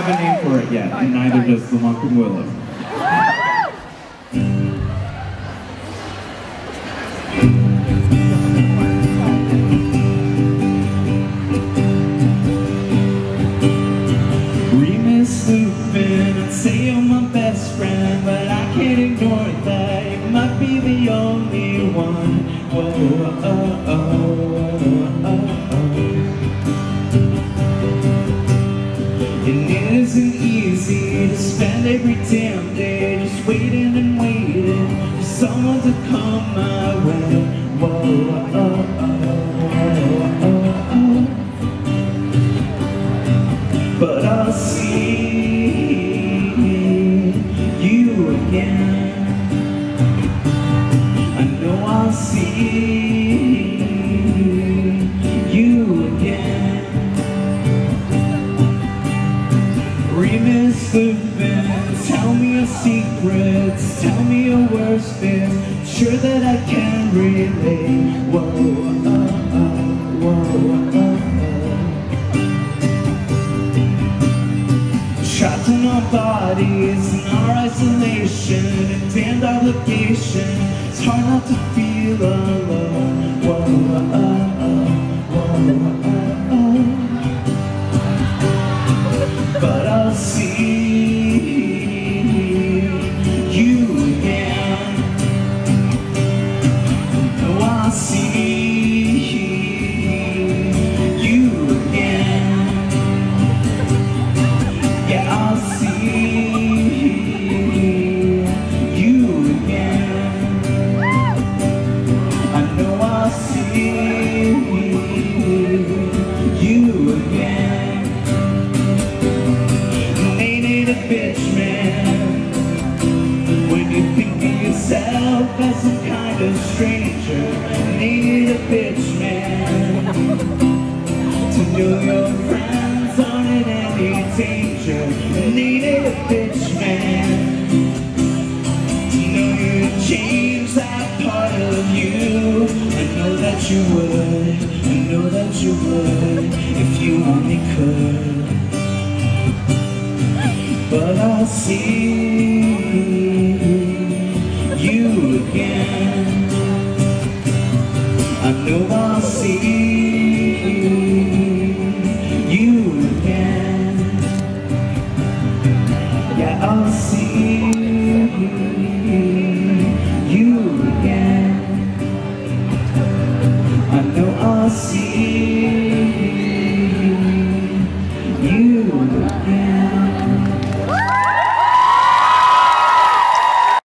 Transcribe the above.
have a name for it yet, and neither does the Whomping Willows. I'd say you're my best friend, but I can't ignore that. You might be the only one. Whoa, oh, oh, oh, oh. And it isn't easy to spend every damn day just waiting and waiting for someone to come my way. Whoa, oh, oh, oh, oh, oh. But I'll see I know I'll see you again. Remiss living, tell me your secrets, tell me your worst fears. Sure that I can relate. Whoa, whoa, trapped in our bodies, in our isolation, and damned obligation. It's hard not to feel alone. Whoa, but I'll see you again. No, I'll see you again. Yeah, I'll see you again. I know I'll see you again. And ain't it a bitch, man, when you think of yourself as some kind of stranger? And ain't it a bitch, man, to know your friends aren't in any danger? And ain't it a bitch, man, to know you change that part of you? I know that you would, I know that you would, if you only could. But I'll see